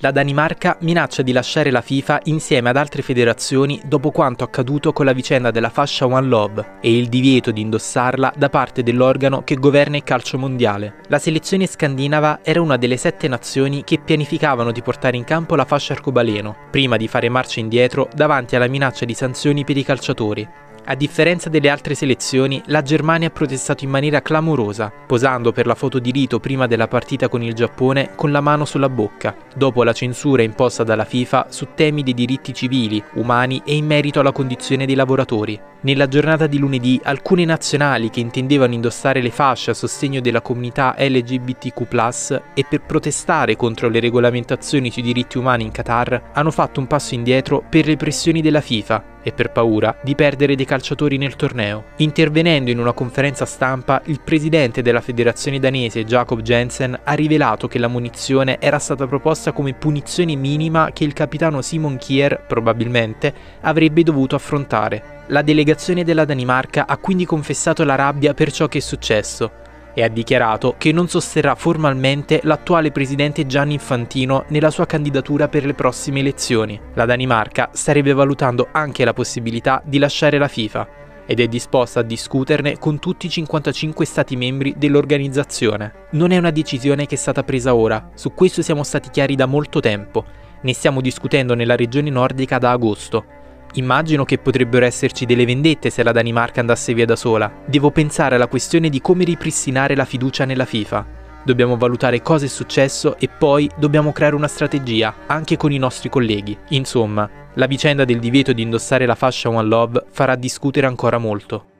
La Danimarca minaccia di lasciare la FIFA insieme ad altre federazioni dopo quanto accaduto con la vicenda della fascia One Love e il divieto di indossarla da parte dell'organo che governa il calcio mondiale. La selezione scandinava era una delle 7 nazioni che pianificavano di portare in campo la fascia arcobaleno, prima di fare marcia indietro davanti alla minaccia di sanzioni per i calciatori. A differenza delle altre selezioni, la Germania ha protestato in maniera clamorosa, posando per la foto di rito prima della partita con il Giappone con la mano sulla bocca, dopo la censura imposta dalla FIFA su temi di diritti civili, umani e in merito alla condizione dei lavoratori. Nella giornata di lunedì, alcune nazionali che intendevano indossare le fasce a sostegno della comunità LGBTQ+, e per protestare contro le regolamentazioni sui diritti umani in Qatar, hanno fatto un passo indietro per le pressioni della FIFA e per paura di perdere dei calciatori nel torneo. Intervenendo in una conferenza stampa, il presidente della federazione danese, Jacob Jensen, ha rivelato che l'ammonizione era stata proposta come punizione minima che il capitano Simon Kjær, probabilmente, avrebbe dovuto affrontare. La delegazione della Danimarca ha quindi confessato la rabbia per ciò che è successo e ha dichiarato che non sosterrà formalmente l'attuale presidente Gianni Infantino nella sua candidatura per le prossime elezioni. La Danimarca starebbe valutando anche la possibilità di lasciare la FIFA ed è disposta a discuterne con tutti i 55 stati membri dell'organizzazione. Non è una decisione che è stata presa ora, su questo siamo stati chiari da molto tempo, ne stiamo discutendo nella regione nordica da agosto. Immagino che potrebbero esserci delle vendette se la Danimarca andasse via da sola. Devo pensare alla questione di come ripristinare la fiducia nella FIFA. Dobbiamo valutare cosa è successo e poi dobbiamo creare una strategia, anche con i nostri colleghi. Insomma, la vicenda del divieto di indossare la fascia One Love farà discutere ancora molto.